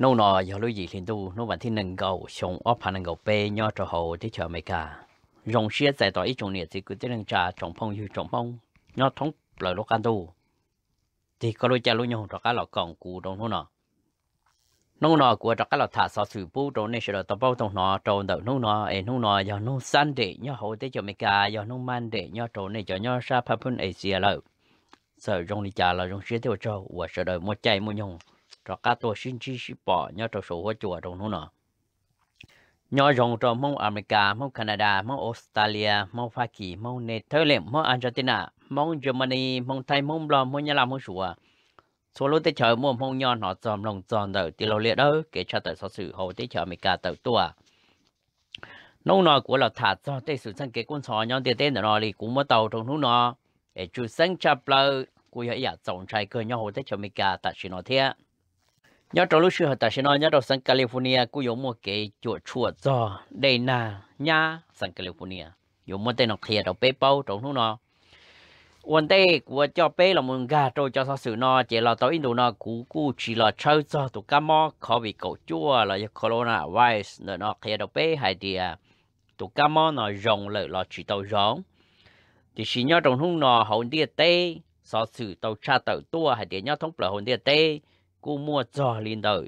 nô nọ giờ lúc gì liền tu nô bản thiên nâng cầu sống ốp hà nâng cầu bê nhớ cho hồ tí chờ mấy cả rong xía tại tỏi ít trồng nhiệt thì cứ tí nâng trà trồng phong như trồng phong nhớ thống lời lúc ăn tu thì có đôi cha lúc nhau cho cá lọ còn cù trong nô nọ của cho cá lọ thả sọ sủi bù trong này sẽ là tập bao trong nọ trong đợt nô nọ giờ nô san để nhớ hồ tí chờ mấy cả giờ nô man để nhớ trong này cho nhớ sa papun Asia lợi sợ rong đi trà là rong xía tiêu cho và sợ đời một chạy một nhung cho cá tôi xin chi ship bỏ nhớ cho số hóa chùa trong nọ nhớ rong trong mong America mong Canada mong Australia mong Hoa Kỳ mong Netherlands mong Argentina mong Germany mong Thái mong Blo mong Nhật Bản mong Sủa số lúc tới chờ mua mong nhon họ dòm lòng dòm đợi thì lâu liệt đó kể cho tới số sự hậu tới chờ America tới tua nông nọ của là thả cho tới sự sang kế quân sò nhon tiền tên nọ thì cũng mất tàu trong nọ để chủ sinh chập lơ của ấy à tổng trái cơ nhau hậu tới chờ America tại sự nọ thế nhớ trong lúc xưa tại sao nhớ trong San California cũng có một cái chuột chuột giò đây nè nhá San California có một tên nó kia đầu bếp bao trong lúc nó vấn đề của cho bếp là một gà rồi cho sao sự nó chỉ là tới Indo nó cú chỉ là chơi cho tụi cá mò khó bị cậu chua là corona virus nó kia đầu bếp hay thì tụi cá mò nó rồng lại là chỉ tàu rồng thì chỉ nhớ trong lúc nó hậu địa tê sao sự tàu cha tàu tua hay thì nhớ thông là hậu địa tê cú mua giò lên đời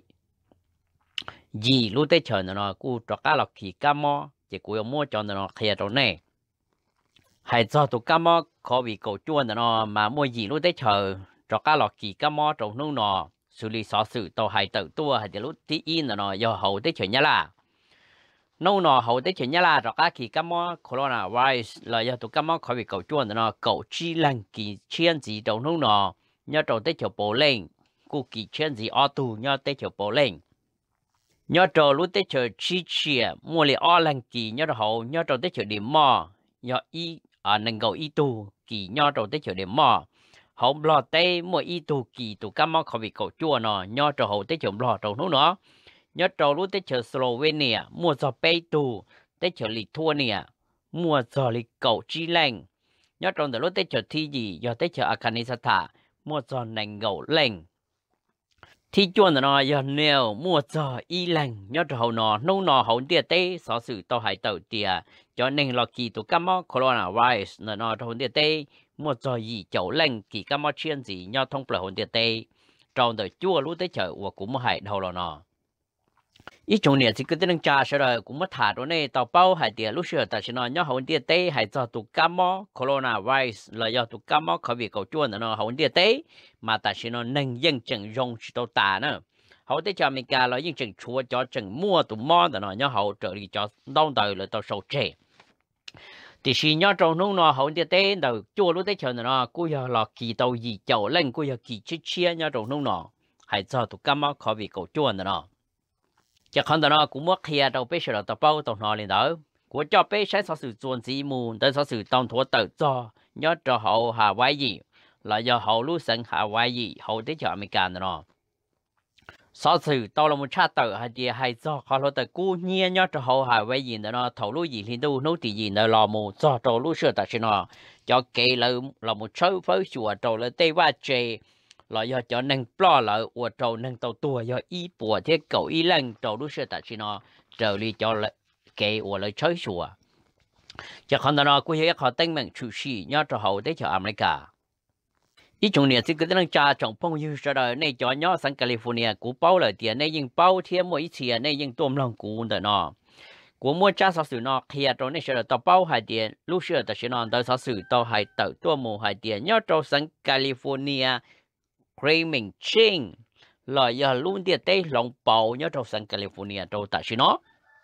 gì lúc tới chờ nó cú cho cá lọc khí cá mò chỉ cú mua cho nó kia trong này hay do tụ cá mò khó bị cầu chuồn nó mà mua gì lúc tới chờ cho cá lọc khí cá mò trong nông nó xử lý xóa sự tàu hay tự tua hay thì lúc tí in nó do hậu tới chờ nhá là nông nó hậu tới chờ nhá là cho cá khí cá mò corona virus là do tụ cá mò khó bị cầu chuồn nó cầu chi lăng kỳ chiên gì trong nông nó nhớ trong tới chờ bổ lên cú kỳ chân gì ở tù nhớ tới chỗ bộ lên nhớ trò lúc tới chỗ chi chia mua li ở lăng kỳ nhớ hậu nhớ trò tới chỗ điểm mò nhớ y nâng cầu y tù kỳ nhớ trò tới chỗ điểm mò hậu lo tây mua y tù kỳ tù cá mò không bị cầu chua nó nhớ trò hậu tới chỗ lo trò nó nhớ trò lúc tới chỗ Slovenia mua cho bay tù tới chỗ Lithuania mua cho li cầu chi lăng nhớ trò từ lúc tới chỗ thi gì nhớ tới chỗ Afghanistan mua cho nâng cầu lăng thì chuẩn nó giờ nêu mua cho y lành nhớ cho hậu nô nó hậu địa tê sở sự tao hại tàu tiề cho nên là kỳ tụ cam mò corona virus nó hậu địa tê mua cho gì chậu lành kỳ cam mò chuyên gì nhớ thông bờ hậu địa tê trong đời chua lúc tới chợ và cũng mua hại đầu là nó ít trong này thì cứ tên cha sẽ rồi cũng mất thả đó này tàu bao hại tiề lúc xưa tại sao nó nhớ hậu địa tê hại cho tụ cam mò corona virus là do tụ cam mò khỏi bị cầu chua nó hậu địa tê mà tại sao nó nâng dân chừng rong chỉ tàu tà nữa hậu tới cho mình cả là dân chừng chua cho chừng mua tụ mò nó nhớ hậu trợ đi cho đông đời là tàu sầu trẻ thì khi nhớ trong nông nó hậu địa tê đầu chua lúc tới chờ nó cú giờ là kỳ tàu gì chậu lên cú giờ kỳ chia nhớ trong nông nó hại cho tụ cam mò khỏi bị cầu chua nó chắc hẳn nó cũng mất kia đâu bây giờ tàu bao tàu nó lên đó của cho bây sẽ có sự chuẩn gì mù tới có sự tông thua tự cho nhớ cho hậu hà vay gì là do hậu lúc sinh hà vay gì hậu tới cho American nó so sự tao là một cha tự hay gì hay do họ lo tự cú nhiên nhớ cho hậu hà vay gì nó thầu lúc gì thì đâu nấu thì gì nó là một do trâu lúc xưa tại nó cho kể là một số với chùa trâu là tây va chê là do cho nên lo là của trâu nên tàu tua do y bùa thế cậu y lần trâu lúc xưa tại nó trở đi cho lại kể của lời chơi chùa chắc hẳn nó cũng hiểu họ tên mình chủ sĩ nhớ cho hậu tới cho America ít trong này thì cứ tên cha trong phong như sau đó này cho nhớ sang California của bao lời tiền này nhưng bao thêm mỗi tiền này nhưng tôm lòng của nó của mua cha sao sự nó kia trong này sau đó tao bao hai tiền lúc xưa tại nó tao sao sự tao hai tao tua mua hai tiền nhớ cho sang California creaming ching là giờ luôn tiền tây lòng bầu nhớ cho sang California cho tại nó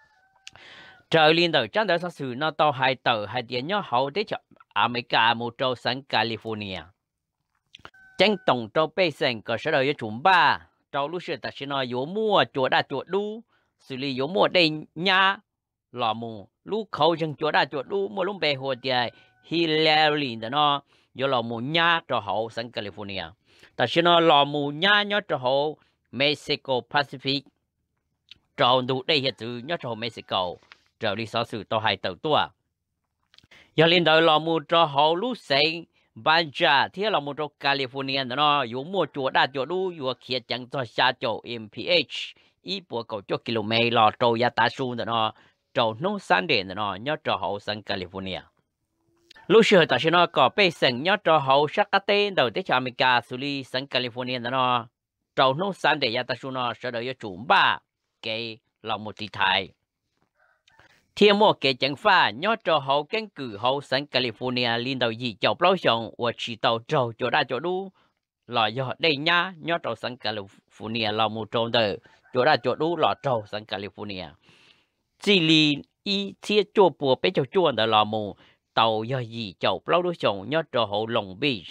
trời liên đầu chẳng đợi sao sự nó tao hai tờ hai tiền nhớ hậu tới cho America một châu sang California tranh tổng châu bê sen có sẽ đời chúng ba châu lúc xưa tại nó yếu mua chuột đã chuột đu xử lý yếu mua đây nhá lò mù lúc khâu chân chuột đã chuột đu mua lúc bê hồ thì Hillary nó yếu lò mù nhá cho hậu sang California tại nó lò mù nhá nhớ cho hậu Mexico Pacific trâu đủ đây hiện từ nhớ cho Mexico trở đi sau sự tao hai tàu tua giờ lên đời lò mù cho hậu lúc sen Banja thì là một trong California nó yếu mua chuột đã chuột đu yếu kia chẳng cho xa chỗ MPH ít bộ cầu cho km lò trâu ya ta su nó trâu nông sản điện nó nhớ trâu hậu sang California lúc xưa ta sẽ nó có bê sừng nhớ trâu hậu sắc cá tên đầu tới cho America xử lý sang California nó trâu nông sản điện ya ta su nó sẽ đợi chủ ba cái lòng một tí thái thiên mua cái chẳng pha nhớ trâu hậu cánh cử hậu sang California liên đầu gì chậu bao xong và chỉ tàu trâu chỗ đa chỗ đu là do đây nhá nhớ trâu sang California là một trâu đời chỗ đa chỗ đu là trâu sang California chỉ li y thiết chỗ bùa bé chỗ chuồn đời là một tàu do gì chậu bao đu xong nhớ trâu hậu Long Beach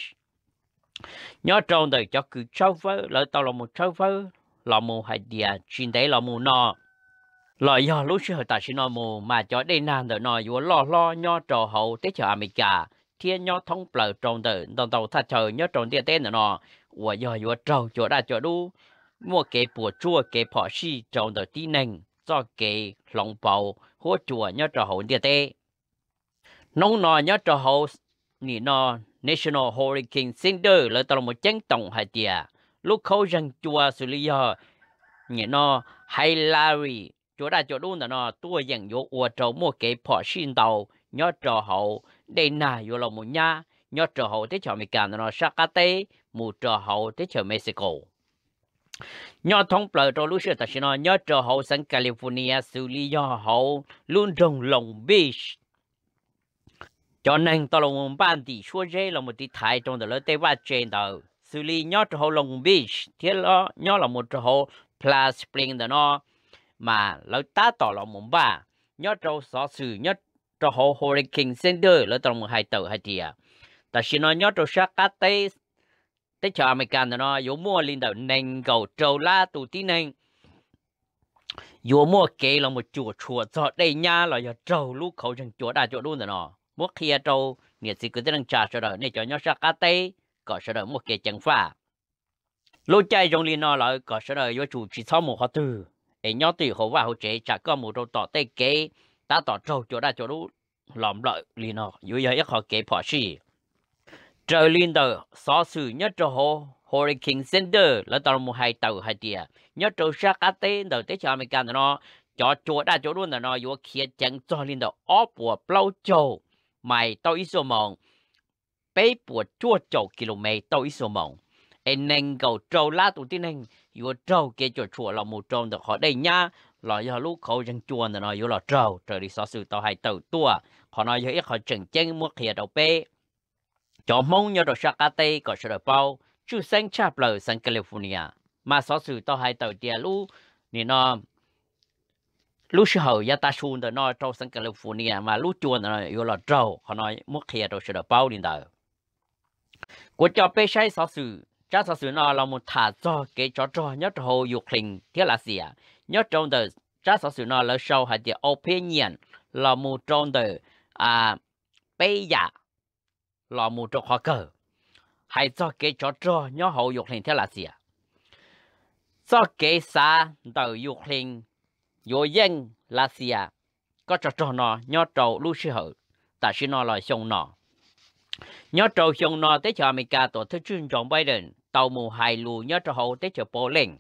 nhớ trâu đời cho cứ trâu vơ lợi tàu là một trâu vơ là một hai địa chuyên đấy là một nọ là do lúc xưa ta xin nói mù mà cho đây nam đời nói vừa lo nhớ trâu hậu tới cho America thiên nhớ thông bờ trồng đời đồng đầu thật trời nhớ trồng địa tên nó và do vừa trâu chỗ đa chỗ đu mua cái bùa chua cái phỏ xì trồng đời tí nành do cái lòng bầu hỗ chùa nhớ trâu hậu địa tên nông nọ nhớ trâu hậu nị nọ National Hurricane Center là tao một chân tổng hai tia lúc khâu răng chùa xử lý do nị nọ hay Larry chỗ đa chỗ đu nó tua dần vô ua trâu mua cái phỏ xin đầu nhớ trâu hậu đây nà vô là một nhà nhớ trâu hậu tới cho Mỹ nó sát cá tế một trâu hậu tới cho Mexico nhớ thông bờ trâu lúc xưa ta xin nói nhớ trâu hậu sang California xử lý do hậu luôn trong Long Beach cho nên tao là một ban tỷ xua dây là một tí thái trong đó là tây bắc trên đầu xử lý nhớ trâu hậu Long Beach thế là nhớ là một trâu hậu Plus Spring đó nó mà lỡ ta tỏ là một ba nhớ trâu xóa xử nhớ trâu hậu Hurricane Center lỡ tao một hai tờ hai tia ta xin nói nhớ trâu sát cá tế tới cho America nó yếu mua lên đầu nền cầu trâu la tụ tí nền yếu mua kế là một chùa chùa cho đây nha là do trâu lúc khẩu chẳng chùa đa chỗ luôn rồi nó mua kia trâu nghĩa gì cứ tới đang trả cho đời này cho nhớ sát cá tế có sẽ đời mua kế chẳng pha lúc chạy trong liên nó lại có sẽ đời yếu chủ chỉ sau một họ từ ấy nhớ từ hậu và hậu chế trả có một trâu tỏ tê kế ta tỏ trâu chỗ đa chỗ luôn làm lợi liên nó yếu yếu ít họ kế bỏ xì trời liên đầu xóa xử nhất cho hồ Hurricane Center là tàu một hai tàu hai tia nhất cho sát cá tế đầu tới cho America nó cho chỗ đa chỗ luôn là nó vô kia chẳng cho liên đầu ốp của bao châu mày tàu ít số mộng bé của chua chậu km tàu ít số mộng anh nên cầu trâu lá tụ tin anh vô trâu kia cho chùa là một trâu được họ đây nhá là do lúc khẩu chẳng chua là nó vô là trâu trời đi xóa xử tàu hai tàu tua họ nói vô ít họ chừng chân mua kia đầu bé cho mong nhớ được sát cá tê có sự bao chú sinh chạp lời sang California mà số sự tao hai tàu tia lú thì nó lú sự hậu ya ta xuân đó nó trâu sang California mà lú chuồn nó yêu là trâu họ nói mất kia được sự bao đi đời của cho bé sai số sự cha số sự nó là một thả cho cái cho nhớ hồ Ukraine thiết là gì à nhớ trong đời cha số sự nó là sau hai tia opinion là một trong đời bé giả là một trong họ cờ hay cho cái cho nhớ hậu dục hình thế là gì à cho cái xa đầu dục hình vô dân là gì à có cho nó nhớ trâu lưu sư hậu ta xin nó là xong nó nhớ trâu xong nó tới cho America tổ chức chuyên chọn Biden tàu mù hai lù nhớ trâu hậu tới cho Poland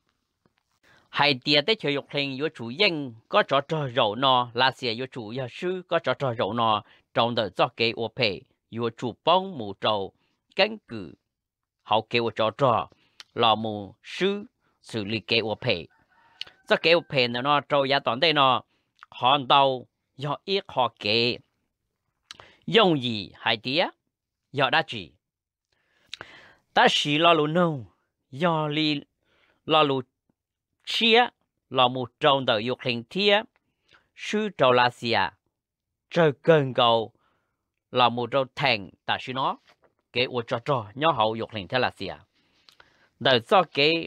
hai tia tới cho dục hình vô chủ dân có cho rậu nó là gì vô chủ gia sư có cho rậu nó trong đời cho cái ô phe vừa chủ bóng mù trâu cánh cử họ kêu cho là mù sư xử lý kêu phê cho kêu phê nó trâu giá toàn đây nó họ đâu do ít họ kê dùng gì hay tía do đã chỉ ta chỉ lo lù nông do li lo lù chia là một trong đời dục hình thía sư trâu là gì à trời cơn cầu là một trâu thành ta chỉ nó cái ô cho nhớ hậu dục hình thế là gì à đời do cái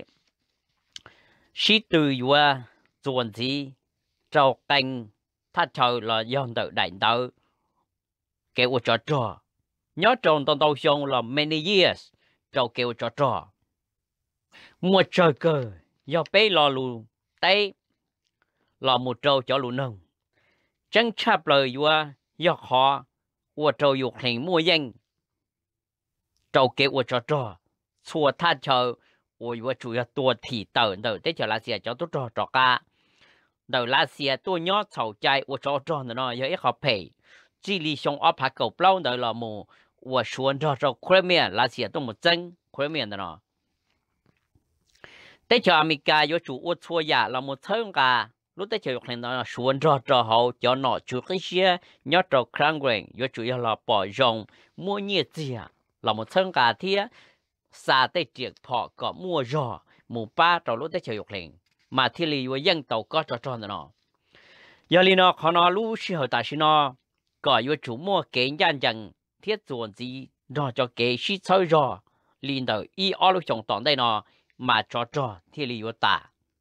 sĩ từ qua chuẩn gì trâu canh thắt trời là do đời đại đạo cái ô cho nhớ trong tông tàu sông là many years trâu cái ô cho một trời cơ do bé lo lù tay là một trâu cho lù nông chẳng chạp lời qua do họ ô trâu dục hình mua danh trâu kế của cho xua tha chờ ôi vừa chủ yếu tua thì tờ tờ tết chờ là xìa cho tốt trò cả đầu là xìa tua nhót sầu chạy ôi cho nó giờ ít học phải chỉ lý xong ở phát cầu bao đầu là mù ôi xuân cho Crimea là xìa tua một chân Crimea nó tết chờ America vừa chủ ôi chua ya là một thằng cả lúc tết chờ Ukraine nó xuân cho hậu cho nó chủ cái xìa nhót cho Ukraine vừa chủ yếu là bỏ rong mua nhiệt gì là một thằng cả thia xa tết tiệc họ có mua giò mù ba trâu lúc tết chơi dục liền mà thì lì với dân tàu có cho nó giờ li nó họ nó lú sĩ hội tại sĩ nó có với chủ mua kế nhân dân thiết chuẩn gì nó cho kế sĩ chơi giò liền đầu y ở lúc trong tòn đây nó mà cho thì lì với ta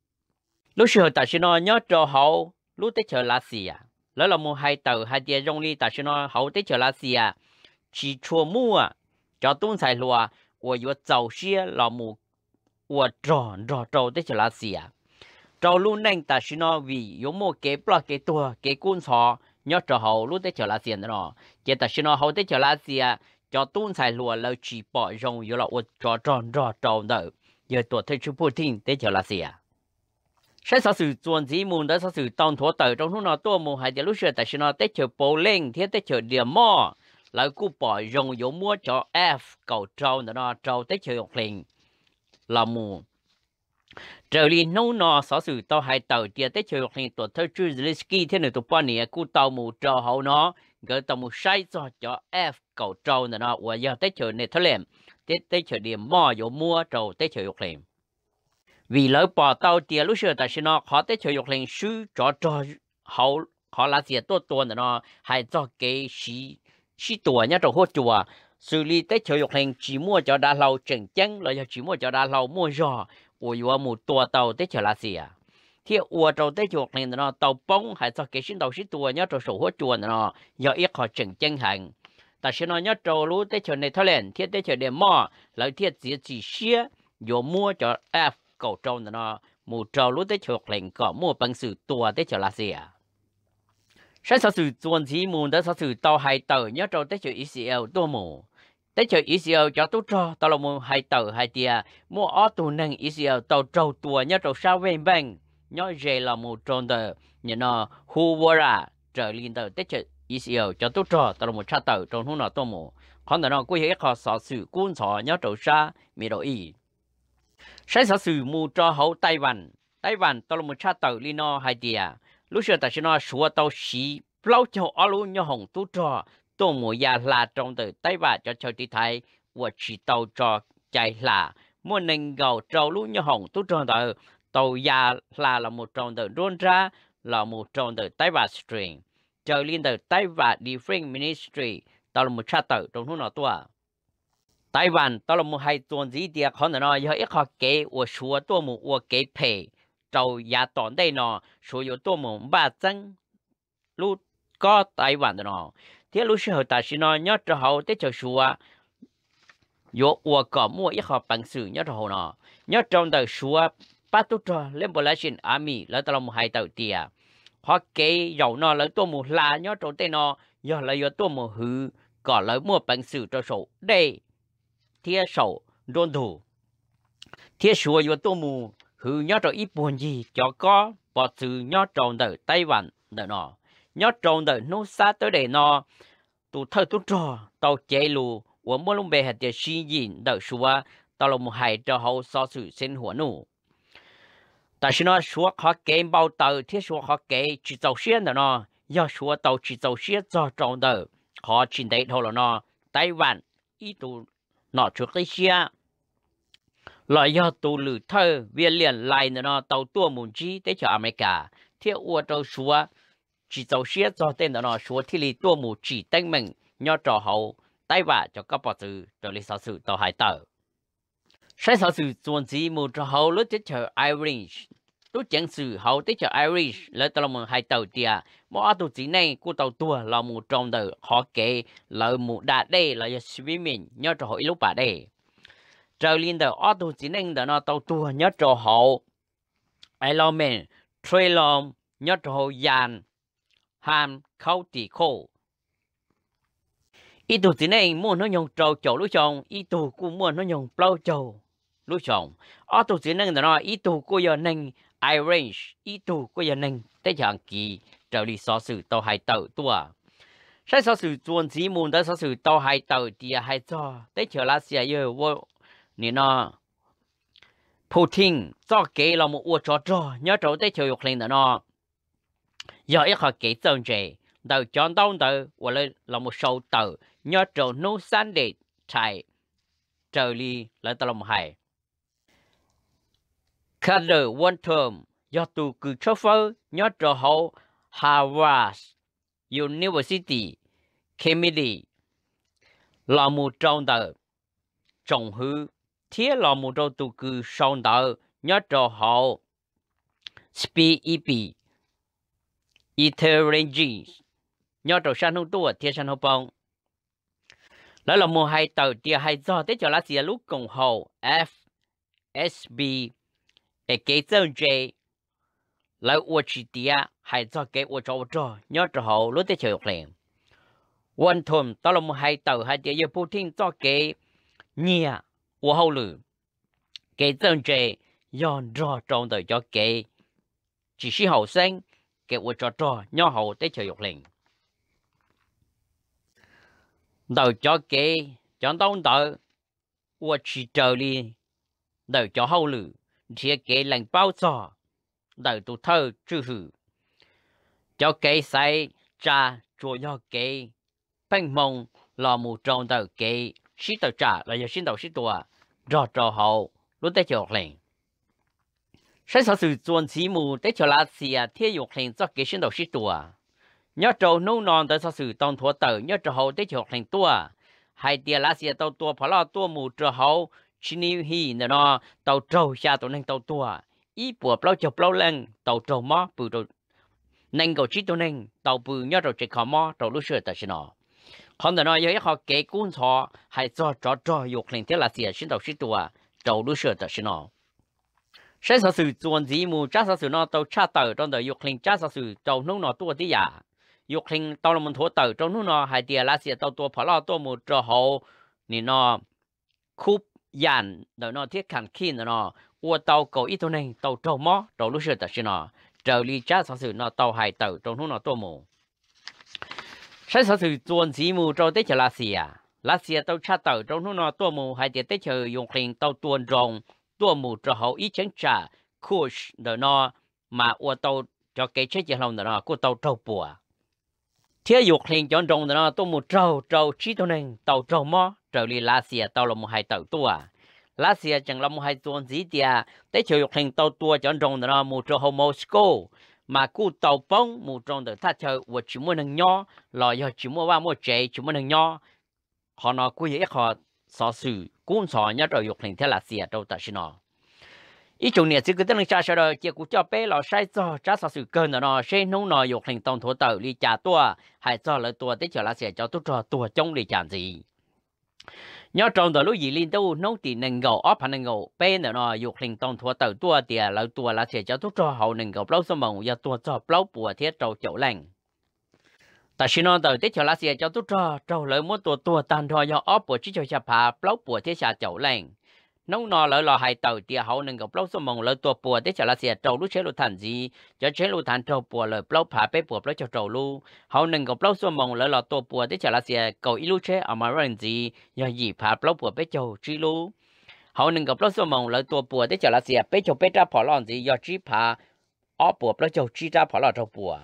lúc sĩ hội tại sĩ nó nhớ cho hậu lúc tết chơi là gì à lỡ là mua hai tàu hai tia rong li tại sĩ nó hậu tết chơi là gì à chỉ chua mua cho tung xài lúa 我有早些老母，我找的是哪些啊？找路能但是呢，为有么给不给多给工厂，要找好路的是哪些的呢？这但是呢，好的是哪些啊？叫东菜路了去保用有了我找的，有多退出不听的是哪些啊？sai sao sự chuẩn chỉ muốn đó sao sự tòng thua tới trong lúc nào tôi muốn hay để lúc xưa tại sao nó tết chờ bầu lên thế tết chờ điểm mò lại cú bỏ dùng dấu mua cho F cầu trâu nó trâu tết chờ học liền là mù trở đi nấu nó sao sự tao hay tới tiền tết chờ học liền tuổi thơ chưa risky thế này tụi bọn này cú tao mù trâu hậu nó gửi tao mù sai cho F cầu trâu nó và giờ tết chờ này thôi liền tết chờ điểm mò dấu mua trâu tết chờ học liền vì lỡ bỏ tàu tiền lúc xưa tại sao nó khó tới chơi dục lên sư cho hậu họ là gì tốt nó hay cho cái sĩ tuổi nhá trong hốt chùa xử lý tới chơi dục lên chỉ mua cho đa lâu chừng chân rồi chỉ mua cho đa lâu mua giò ủi vào một tua tàu tới chơi là gì à thì ủa trong tới chơi dục lên nó tàu bông hay cho cái sinh đầu sĩ tuổi nhá trong sổ hốt chùa nó do ít họ chừng chân hành tại sao nó nhá trong lúc tới chơi này thôi lên thiết tới chơi để mò lại thiết chỉ xía vô mua cho F cầu trâu nó mù trâu lúc tới chuột lệnh có mua bằng sự tua tới cho là gì à? Sai sao sự chuẩn chỉ mù tới sao sự tàu hai tàu nhớ trâu tới cho Israel tua mù tới cho Israel cho tôi cho tàu là mù hai tàu hai tia mua ở tù năng Israel tàu trâu tua nhớ trâu sao bên bên nhớ về là mù trâu tờ nhớ nó Huvara trở lên tàu tới cho Israel cho tôi cho tàu là mù cha tàu trong hôm nào tua mù còn nó cũng hết khó sợ sự cuốn sọ nhớ trâu sa Middle East sai sao sự mù cho hậu Taiwan tao là một cha tàu li no hai tia lúc xưa ta chỉ nói số tàu xí lâu cho ở luôn nhau hồng tú cho tôi mua ya là trong từ Taiwan cho chơi đi thay và chỉ tàu cho chạy là mua nên gạo trâu luôn nhau hồng tú cho tàu ya là một trong từ rôn ra là một trong từ Taiwan string chơi liên từ Taiwan Defense Ministry tao là một cha tàu trong lúc nào tua Taiwan tao là một hai tuần gì địa khó nó giờ ít họ kế và số tôi một và kế pay trâu nhà tòn đây nó số yếu tôi một ba chân lúc có Taiwan nó thế lúc sau ta chỉ nói nhớ cho họ tới cho số yếu và có mua ít họ bằng sự nhớ cho họ nó nhớ trong đời số bắt tu cho Liberation Army là tao là một hai tàu tiền họ kế dầu nó lấy tôi một là nhớ trong đây nó giờ lấy yếu tôi một hư có lấy mua bằng sự cho số đây thiết sầu đôn thủ thiết sùa yếu tô mù hư nhớ cho ít buồn gì cho có bỏ sự nhớ trong đời Taiwan đời nó nhớ trong đời nó xa tới đây nó tụ thơ tụ trò tàu chế lù của mỗi lúc về hạt tiền suy nhìn đời sùa tàu là một hai cho hậu so sự sinh hoạt nụ tại sao nó sùa khó kế bao tờ thiết sùa khó kế chỉ tàu xuyên đời nó do sùa tàu chỉ tàu xuyên cho trong đời họ chỉ thấy thôi là nó Taiwan ít tụ nó trước cái xia lại do tụ lử thơ viên liền lại nó tàu tua muốn chi tới cho America theo ua trâu xua chỉ tàu xia cho tên nó xua thì li tua muốn chỉ tên mình nhớ trò hậu tay vạ cho các bác tử cho lý sao sự tàu hải tờ sai sao sự chuẩn chỉ muốn trò hậu lúc tới cho Irish lúc chẳng sự hậu tới cho Irish lấy tàu một hai tàu tia mỗi tàu chỉ này của tàu tua là một trong đời họ kể là một đạt đây là swimming nhớ trò hậu lúc bà đây trở lên đời ở tàu chỉ này nó tàu tua nhớ trò hậu element trailom nhớ trò hậu dàn ham khâu tỉ khô ít tàu chỉ này muốn nó dùng trâu chậu lúc chồng ít tàu cũng muốn nó dùng plau chậu lúc chồng ở tu chỉ nâng đó ít tu của giờ nâng Irish ít tu của giờ nâng tới dạng kỳ trở đi so sự tàu hai tàu tua sai so sự chuẩn chỉ muốn tới so sự tàu hai tàu thì hai cho tới chờ là sẽ yêu vô nè nó Putin cho kế là một uo cho nhớ chỗ tới chờ dục lên đó nó giờ ít họ kế chân chế đầu chọn đông đầu và lên là một sâu tàu nhớ chỗ nô san để chạy trở đi lại tàu một hai Color one term do tu cứ cho phơ nhớ chỗ hậu Harvard University Kennedy là một trong tờ trồng hư thiết là một trong tu cứ song tờ nhớ chỗ hậu SPEP Iterangi nhớ chỗ san hông tua thiết san hông bông lại là một hai tờ tia hai do tới cho lá xìa lúc cùng hậu FSB để kế chân J lại uo chỉ tia hai do kế uo cho nhớ chỗ hậu lúc tới chơi lên one thôn đó là một hai tờ hai tia yêu Putin cho kế nhia uo hậu lử kế chân J yon rõ trong tờ cho kế chỉ sĩ hậu sinh kế uo cho nhớ hậu tới chơi lên đầu cho kế chọn đông tờ uo chỉ trở đi đầu cho hậu lử thì kế lành bao cho đầu tụ thơ chữ hử cho kế sai cha chùa cho kế bánh mông là một trong tờ kế sĩ tờ trả là do xin đầu sĩ tùa rõ trò hậu lúc tới chỗ lên sẽ sở sự chuẩn chỉ mù tới chỗ là xìa thiết dục lên cho kế xin đầu sĩ tùa nhớ trâu nô non tới sở sự tông thua tờ nhớ trò hậu tới chỗ lên tùa hai tia lá xìa tàu tùa phá lo tùa mù trò hậu chỉ níu hi nó tàu trâu xa tàu nên tàu tua ý bùa bao chụp bao lần tàu trâu mó bự rồi nên cầu chỉ tàu nên tàu bự nhớ rồi chỉ khó mó tàu lúc xưa ta xin nó còn nó giờ họ kể cuốn thọ hay cho dục lên thế là gì xin tàu xin tua tàu lúc xưa ta xin nó sẽ sở sự chuẩn gì mù chắc sở sự nó tàu cha tàu trong đời dục lên chắc sở sự tàu nông nó tua tí à dục lên tàu là mình thua tàu trong nông nó hay tia là gì tàu tua phá lo tua một trò hậu thì nó khúc dàn đời nó thiết khẳng kín nó uo tàu cầu ít thôi nên tàu trâu mó tàu lúc xưa ta xin nó trở đi cha sở sự nó tàu hai tàu trong lúc nó tua mù sai sở sự chuẩn chỉ mù cho tới chờ lá xìa tàu cha tàu trong lúc nó tua mù hai tiệt tới chờ dùng hình tàu tuôn rồng tua mù cho hậu ít chén trà kush đời nó mà uo tàu cho cái chết giờ lòng đời nó của tàu trâu bùa thiết dục hình chọn rồng đời nó tua mù trâu chỉ thôi nên tàu trâu mó trở đi lá xìa tàu là một hai tàu tua lá xìa chẳng là một hai tuần gì tia tới chiều dục hình tàu tua chọn rồng đó một trâu hồ Moscow mà cú tàu bông một trâu được thắt chơi và chỉ muốn nâng nho là do chỉ muốn vào một chế chỉ muốn nâng nho họ nói cú gì họ sở sự cuốn sọ nhớ rồi dục hình thế là xìa đâu ta xin nó ý chung này chỉ cứ tên cha sao rồi chỉ cú cho bé là sai cho cha sở sự cơn nó sẽ nông nó dục hình tàu thua tàu đi trả tua hay cho lại tua tới chiều lá xìa cho tua trong đi chẳng gì nhớ trong đó lúc gì liên tu nấu thì nâng gạo ốp hành nâng gạo bên nó dục hình tông thua tàu tua thì lại tua là sẽ cho tốt cho hậu nâng gạo bao số mồng và tua cho bao bùa thiết trâu chậu lành tại khi nó tới tết cho là sẽ cho tốt cho trâu lợi muốn tua tan thôi do ốp bùa chỉ cho chả phá bao bùa thiết xả chậu lành nấu nó lợi là hai tàu thì hậu nâng gạo bao số mồng lợi tua bùa tết cho là sẽ trâu lúc chế lu thành gì cho chế lu thành trâu bùa lợi bao phá bé bùa bao cho trâu lu hậu nâng gạo bao số mồng lợi là tua bùa tết cho là sẽ cầu ilu chế ở mà rồi gì do gì phá bao bùa bé châu chi lu hậu nâng gạo bao số mồng lợi tua bùa tết cho là sẽ bé châu bé ra phá lon gì do chi phá ở bùa bao châu chi ra phá lon trâu bùa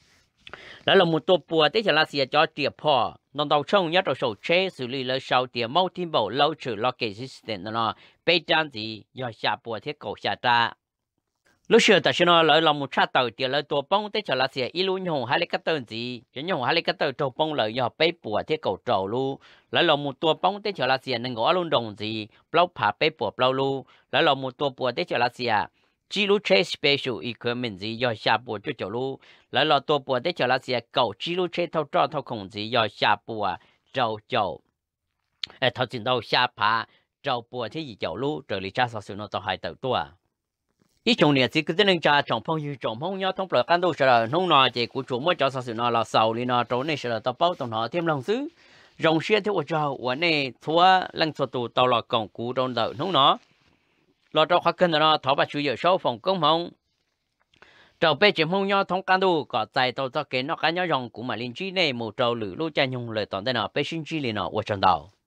đó là một tua bùa tết cho là sẽ cho tiệp phò nông đầu trông nhất rồi sầu chế xử lý lợi sau tiệp mau tim bầu lâu trừ lo kể system nó bây trang gì do xả bùa thiết cổ xả ra lúc xưa ta xin nói lợi lòng một sát tàu tiệp lợi tua bông tết cho là sẽ ilu nhung hai cái tờ gì cho nhung hai cái tờ trâu bông lợi do bây bùa thiết cổ trầu lu lợi lòng một tua bông tết cho là sẽ nâng ngõ luôn đồng gì bao phá bây bùa bao lu lợi lòng một tua bùa tết cho là sẽ chỉ lu chế special equipment gì do xả bùa cho chỗ lu lợi lòng tua bùa tết cho là sẽ cầu chỉ lu chế thâu trò thâu khổng gì do xả bùa trâu trâu thâu chính đâu xả phá trâu bùa thế gì chỗ lu rồi lý cha sao sự nó tao hai tàu tua ý chung này chỉ cứ tên cha trồng phong như trồng phong nhau thông bờ can đâu sợ nông nọ chỉ của chủ mới cho sao sự nó là sầu li nó trốn này sợ tao bao tao nó thêm lòng xứ rồng xuyên theo choวันนี้ทัวลังสตูตลอดกองกูโดนเดาน้องเนาะ lo cho khoa cân nó thọ bà chủ yếu số phòng công hồng trâu bé chỉ mong nhau thông can đủ có tại tàu cho cái nó cá nhau rong cũng mà linh chi này một trâu lử lô cha nhung lời tòn đây nó bé sinh chi liền nó ở trong đầu